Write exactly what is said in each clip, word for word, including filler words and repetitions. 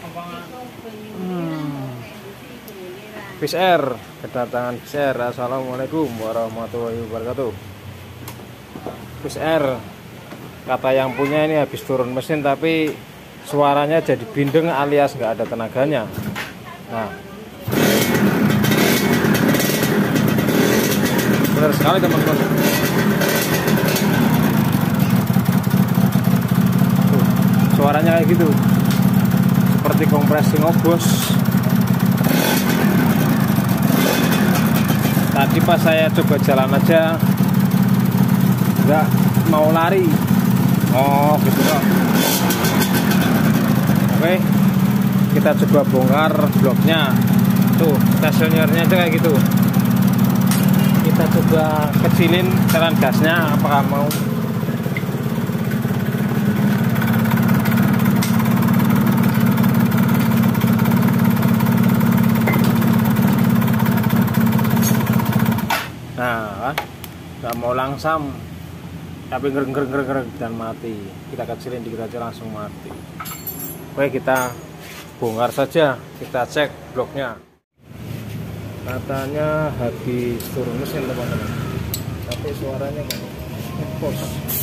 Hmm. Fish Air, kedatangan Fish Air. Assalamualaikum warahmatullahi wabarakatuh. Fish Air, kata yang punya ini habis turun mesin tapi suaranya jadi bindeng alias nggak ada tenaganya. Nah, benar sekali teman-teman. Suaranya kayak gitu, seperti kompresi ngobos. Tadi pas saya coba jalan aja nggak mau lari. Oh gitu kok. Oke, kita coba bongkar bloknya. Tuh stasionernya aja kayak gitu. Kita coba kecilin jalan gasnya, apakah mau? Nah, nggak mau langsam, tapi gereng gereng gereng gereng dan mati. Kita kecilin dikit aja langsung mati. Oke, kita bongkar saja, kita cek bloknya. Katanya habis turun mesin teman-teman, tapi suaranya kayak ngepos.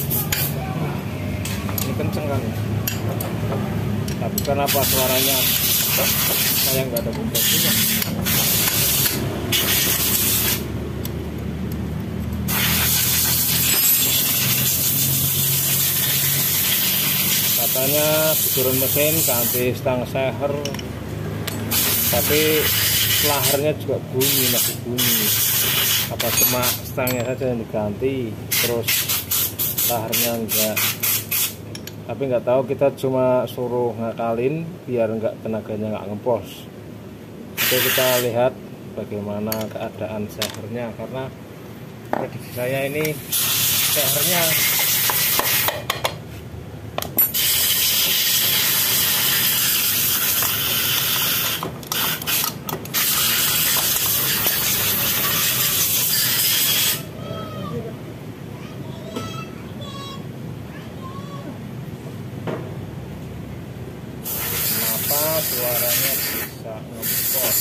Ini kenceng kan ya? Tapi kenapa suaranya kayak nggak ada kompresinya? Katanya turun mesin ganti stang seher, tapi laharnya juga bunyi, masih bunyi. Apa cuma stangnya saja yang diganti terus laharnya enggak? Tapi nggak tahu, kita cuma suruh ngakalin biar enggak tenaganya nggak ngepos. Oke, kita lihat bagaimana keadaan sehernya, karena prediksi saya ini sehernya suaranya bisa ngepos.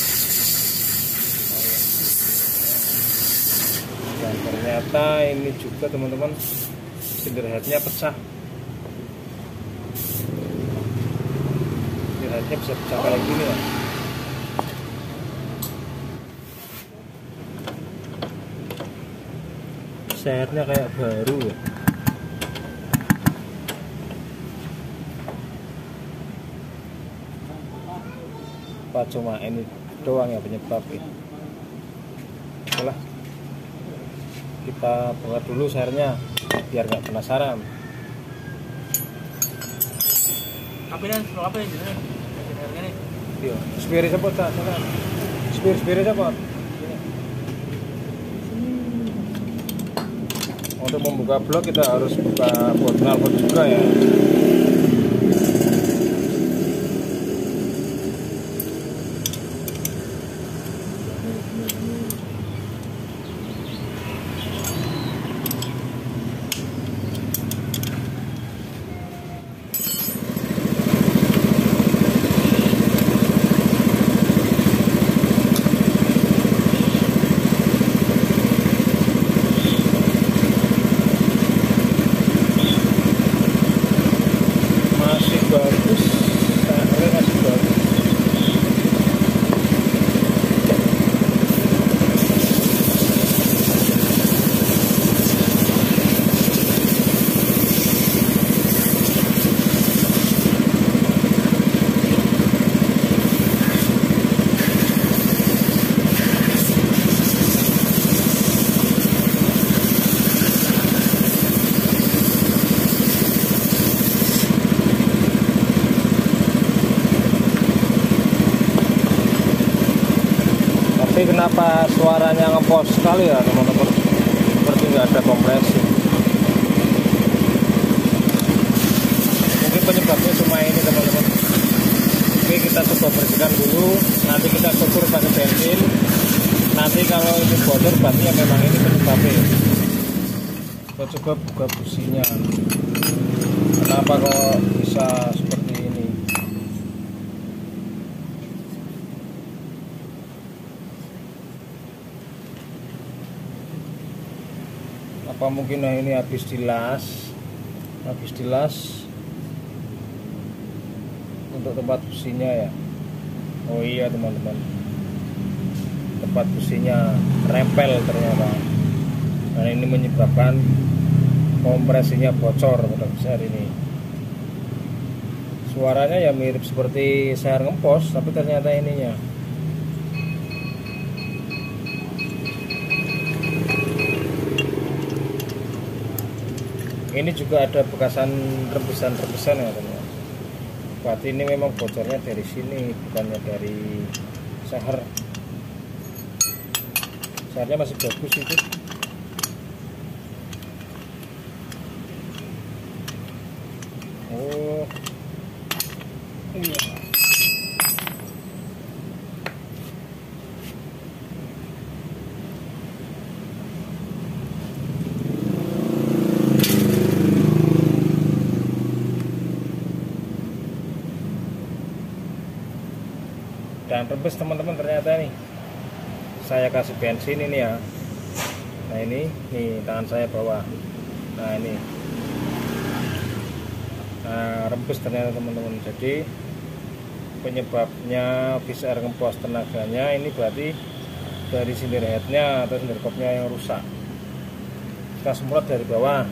Dan ternyata ini juga teman-teman, cylinder headnya pecah. Cylinder headnya bisa pecah kayak gini ya. Sehernya kayak baru ya. Apa cuma ini doang ya penyebabnya? Itulah, kita buat dulu sehernya biar nggak penasaran. Apa ini? Apa ini? Sehernya nih? Iya, spiri cepot tak? Spiri spiri cepot. Untuk membuka blok kita harus buka bot knalpot juga ya. Bagus, sehernya masih bagus. Tapi kenapa suaranya ngepos sekali ya teman-teman, seperti nggak ada kompresi. Mungkin penyebabnya cuma ini teman-teman. Oke, kita coba bersihkan dulu, nanti kita ukur pakai bensin. Nanti kalau ini bocor berarti ya memang ini penyebabnya. Kita coba buka businya, kenapa kok bisa seperti ini. apa mungkin nah ini habis dilas habis dilas untuk tempat businya ya. Oh iya teman-teman, tempat businya rempel ternyata, dan ini menyebabkan kompresinya bocor pada besar ini. Suaranya ya mirip seperti seher ngempos, tapi ternyata ininya ini juga ada bekasan rebusan-rebusan ya teman-teman. Berarti ini memang bocornya dari sini, bukannya dari seher. Sehernya masih bagus itu. Oh iya. Dan rebus teman-teman, ternyata nih saya kasih bensin ini ya. Nah ini nih tangan saya bawah. Nah ini nah rebus ternyata teman-teman. Jadi penyebabnya bisa air ngempos tenaganya ini berarti dari sindir headnya atau sindir kopnya yang rusak. Kita semprot dari bawah.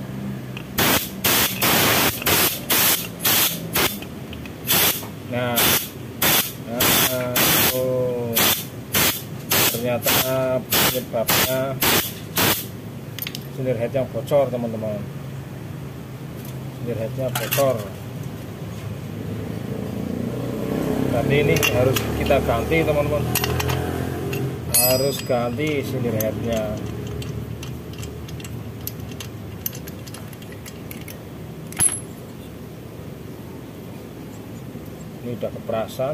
Nah Nah, oh, ternyata penyebabnya sindir head yang bocor teman-teman. Sindir headnya bocor. Berarti ini harus kita ganti teman-teman. Harus ganti sindir headnya. Ini udah keperasan.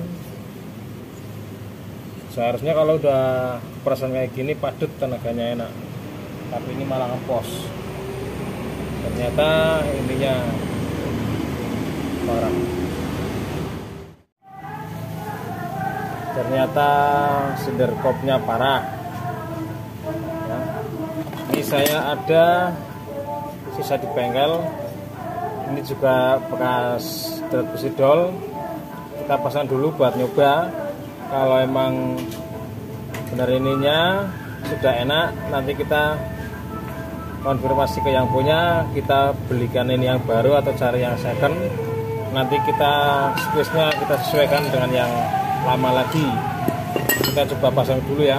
Seharusnya kalau udah perasan kayak gini padat tenaganya enak, tapi ini malah ngempos. Ternyata ininya parah. Ternyata sindir kopnya parah ya. Ini saya ada sisa di bengkel. Ini juga bekas drat besi dol. Kita pasang dulu buat nyoba. Kalau emang benar ininya sudah enak, nanti kita konfirmasi ke yang punya, kita belikan ini yang baru atau cari yang second. Nanti kita squeeze-nya kita sesuaikan dengan yang lama lagi. Kita coba pasang dulu ya.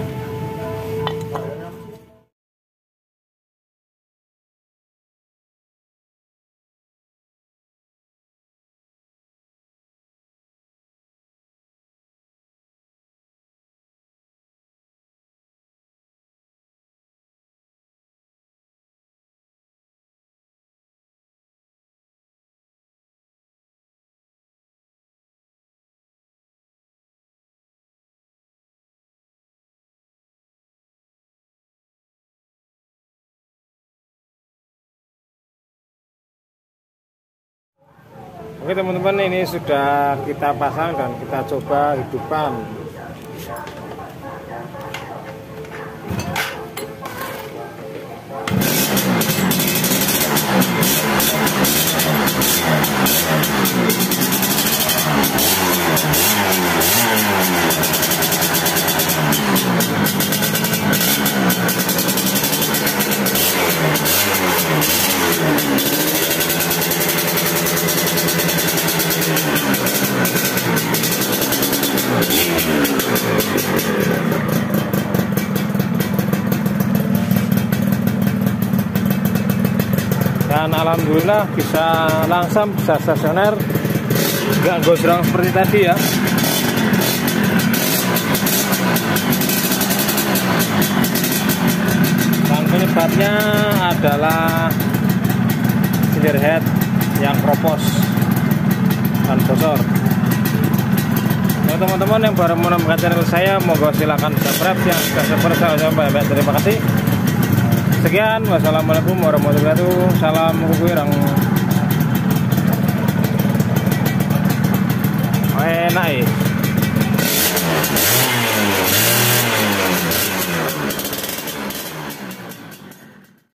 Oke teman-teman, ini sudah kita pasang dan kita coba hidupkan. Dan alhamdulillah bisa langsam, bisa stasioner, nggak gosrang seperti tadi ya. Dan penyebabnya adalah sindir head yang kropos dan bocor. Nah, teman-teman yang baru menemukan channel saya, monggo silahkan subscribe. Yang sudah subscribe, sampai baik, terima kasih. Sekian, wassalamualaikum warahmatullahi wabarakatuh. Salam kukuirang. Enak ya.